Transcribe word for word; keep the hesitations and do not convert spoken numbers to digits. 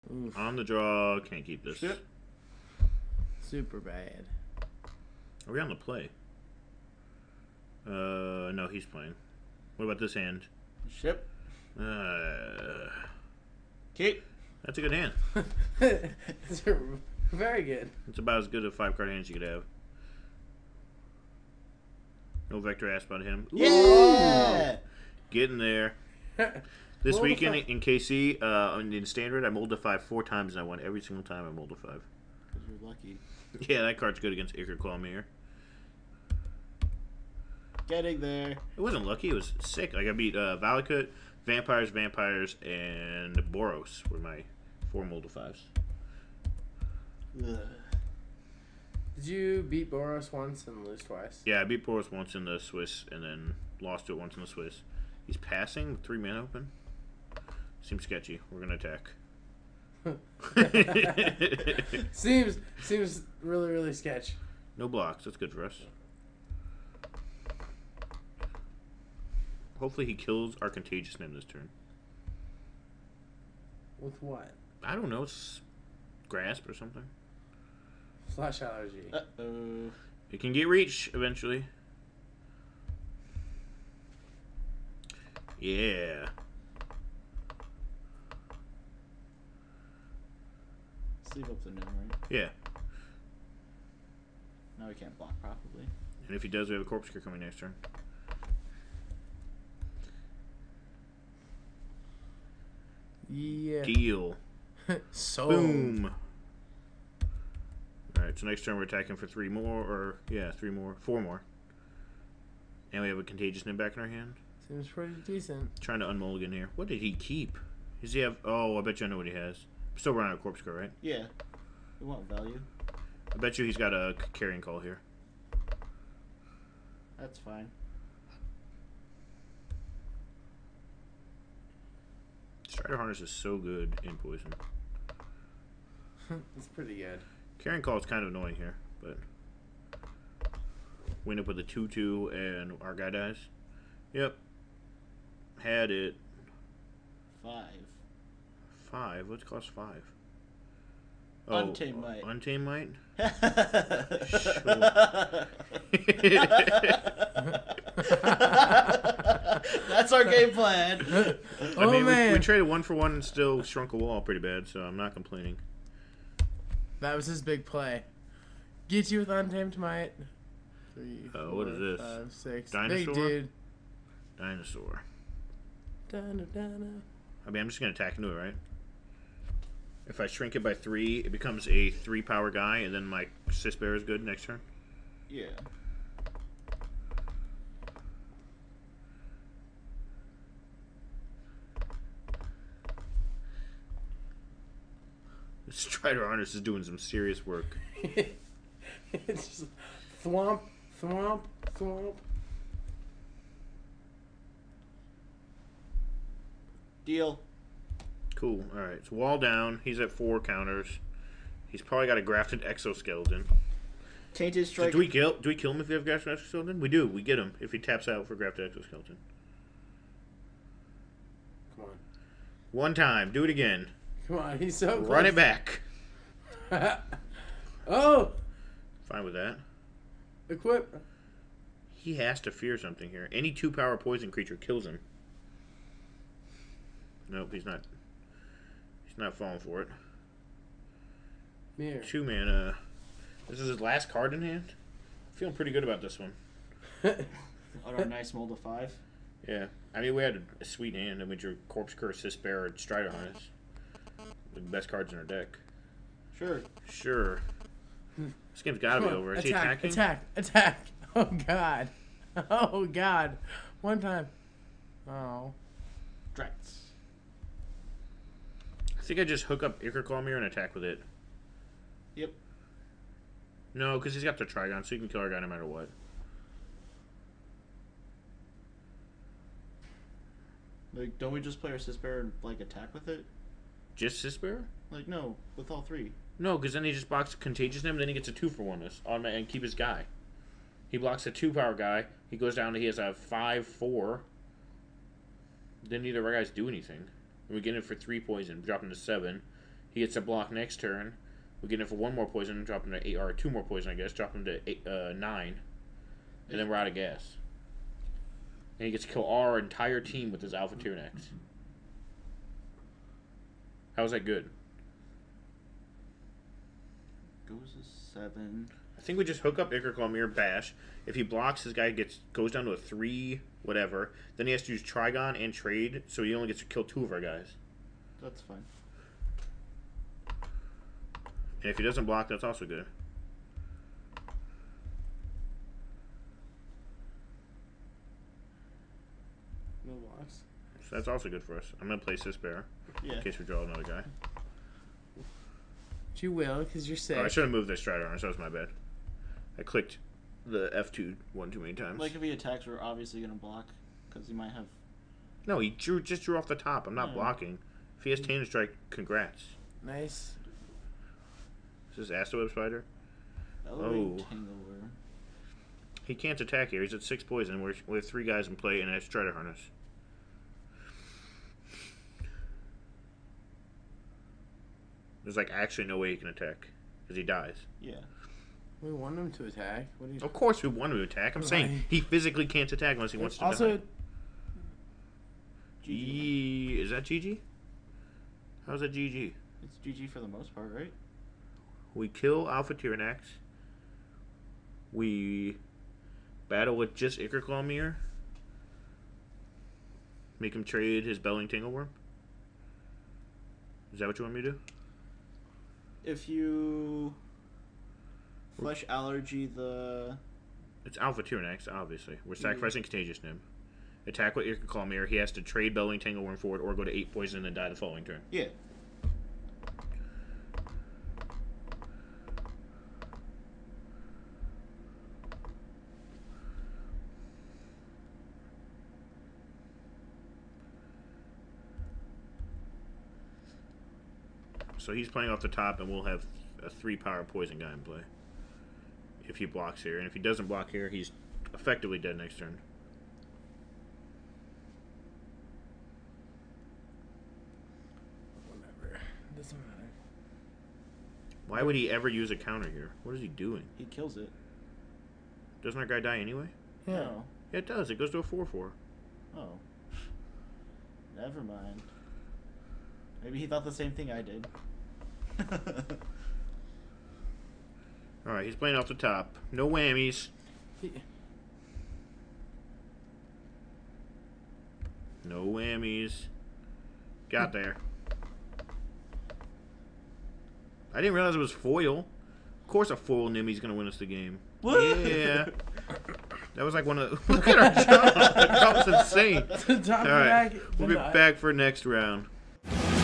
Oof. On the draw. Can't keep this. Shit. Super bad. Are we on the play? Uh, no, he's playing. What about this hand? Ship. Uh, Keep. that's a good hand. It's very good. It's about as good a five card hand as you could have. No vector asked about him. Ooh, Yeah. getting there. This Mold a weekend five. in K C, uh, in standard, I molded a five four times and I won every single time I molded a five. Because you're lucky. Yeah, that card's good against Iker Clawmere. Getting there. It wasn't lucky, it was sick. Like I beat uh, Valakut, Vampires, Vampires, and Boros were my four molded fives. Ugh. Did you beat Boros once and lose twice? Yeah, I beat Boros once in the Swiss and then lost to it once in the Swiss. He's passing with three mana open. Seems sketchy. We're gonna attack. seems seems really really sketch. No blocks. That's good for us. Hopefully he kills our Contagious Nim this turn. With what? I don't know. It's Grasp or something. Flash allergy. Uh oh. It can get Reach eventually. Yeah. Sleeve up the nim, right? Yeah. Now we can't block properly. And if he does, we have a Corpse Cure coming next turn. Yeah. Deal. So. Boom. Alright, so next turn we're attacking for three more, or, yeah, three more, four more. And we have a Contagious Nim back in our hand. Seems pretty decent. Trying to unmulligan here. What did he keep? Does he have, oh, I bet you I know what he has. Still running a Corpse Cure, right? Yeah. We want value. I bet you he's got a Carrying Call here. That's fine. Strider Harness is so good in Poison. It's pretty good. Carrying Call is kind of annoying here, but we end up with a two two and our guy dies. Yep. Had it. Five. Five? What's cost five? Untamed Might. Untamed Might? That's our game plan. I Oh, mean, we, man. we traded one for one and still shrunk a wall pretty bad, so I'm not complaining. That was his big play. Get you with Untamed Might. Three, Uh, four, what is this? five, six. Dinosaur? Big dude. Dinosaur. Dun, dun, dun. I mean, I'm just going to attack into it, right? If I shrink it by three, it becomes a three power guy, and then my Sis Bear is good next turn. Yeah. Strider Harness is doing some serious work. It's just thwomp, thwomp, thwomp. Deal. Cool. All right. So wall down. He's at four counters. He's probably got a grafted exoskeleton. Tainted So Strike. do we kill? Do we kill him if we have grafted exoskeleton? We do. We get him if he taps out for grafted exoskeleton. Come on. One time. Do it again. Come on, he's so close. Run it back. Oh! Fine with that. Equip. He has to fear something here. Any two power poison creature kills him. Nope, he's not. He's not falling for it. Mirror. Two mana. This is his last card in hand. Feeling pretty good about this one. On our nice mold of five. Yeah, I mean we had a, a sweet hand, and we drew Corpse Curse, Sis Bear, and Strider Harness. The best cards in our deck. Sure. Sure. This game's got to be over. Is he attack, attacking? attack, attack. Oh, God. Oh, God. One time. Oh. Drats. I think I just hook up Ichor Clawmere and attack with it. Yep. No, because he's got the Trigon, so you can kill our guy no matter what. Like, don't we just play our Sis Bear and, like, attack with it? Just Sis Bear? Like, no, with all three. No, because then he just blocks Contagious Nim, and then he gets a two for one this automatic and keep his guy. He blocks a two power guy. He goes down to he has a five four. Then neither of our guys do anything. And we get him for three poison, drop him to seven. He gets a block next turn. We get him for one more poison, drop him to eight, or two more poison, I guess. Drop him to eight, uh, nine, and then we're out of gas. And he gets to kill our entire team with his Alpha Tyrannex. How's that good? Goes to seven. I think we just hook up Ichor Claw Mirror Bash. If he blocks, his guy gets goes down to a three, whatever. Then he has to use Trigon and trade, so he only gets to kill two of our guys. That's fine. And if he doesn't block, that's also good. No blocks. So that's also good for us. I'm going to play Sis Bear Yeah. in case we draw another guy. But you will, because you're sick. Oh, I should have moved this Strider on, so that was my bad. I clicked the F two one too many times. Like if he attacks, we're obviously gonna block because he might have. No, he drew, just drew off the top. I'm not Yeah. blocking. If he has Tandem Strike, congrats. Nice. Is this Astro Web Spider? Elevate Oh. Tangleworm. He can't attack here. He's at six poison. We're, we have three guys in play and a Strider Harness. There's like actually no way he can attack because he dies. Yeah. We want him to attack. What do you? Of course, we want him to attack. I'm saying Right. he physically can't attack unless he wants to. Also, die. G is that G G? How's that G G? It's G G for the most part, right? We kill Alpha Tyrannex. We battle with just Ichor Claw Mirror. Make him trade his Belling Tangleworm. Is that what you want me to do? If you flesh allergy the It's Alpha Tyrannex, obviously. We're sacrificing Contagious Nim. Attack with Ichor Claw Mirror. He has to trade Belling Tangleworm forward or go to eight poison and then die the following turn. yeah. So he's playing off the top, and we'll have a three-power poison guy in play. If he blocks here. And if he doesn't block here, he's effectively dead next turn. whatever. Doesn't matter. Why would he ever use a counter here? What is he doing? He kills it. Doesn't our guy die anyway? Yeah. No. Yeah, it does. It goes to a four four. Oh. Never mind. Maybe he thought the same thing I did. Alright, he's playing off the top. No whammies. He, No whammies. Got there. I didn't realize it was foil. Of course a foil Nimmy's going to win us the game. Yeah. That was like one of the... Look at our jump. That was insane. top All right. back, We'll be then I- back for next round.